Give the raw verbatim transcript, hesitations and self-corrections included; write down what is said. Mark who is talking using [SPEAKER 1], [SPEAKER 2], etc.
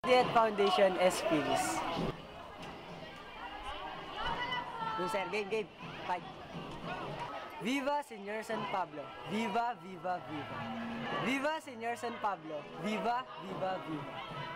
[SPEAKER 1] Diet Foundation S Ps. Yung sir, game, game. Fight. Viva Señor San Pablo. Viva, viva, viva. Viva Señor San Pablo. Viva, viva, viva.